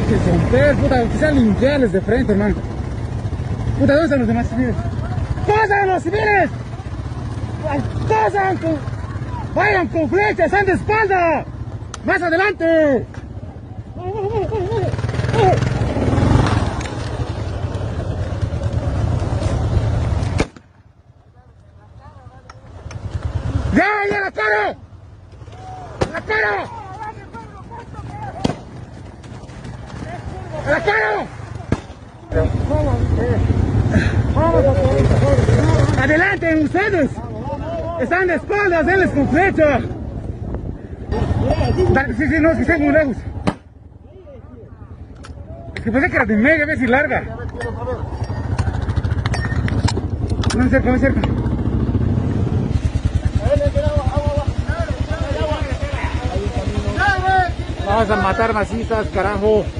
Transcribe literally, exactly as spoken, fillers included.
que romper, puta, que sean limpiarles de frente, hermano. Puta, ¿dónde están los demás civiles? ¡Pasan los civiles! ¡Pasan con... ¡Vayan con flechas! ¡Están de espalda! ¡Más adelante! ¡Ya, ya la paro! ¡La paro! ¡La paro! ¡Adelante ustedes! ¡Están de espaldas! ¡Denles con flecha! Sí, sí, no, es que están muy lejos. Es que pensé que era de media vez y larga. No me cerca, no me cerca. Vamos a matar masistas, carajo.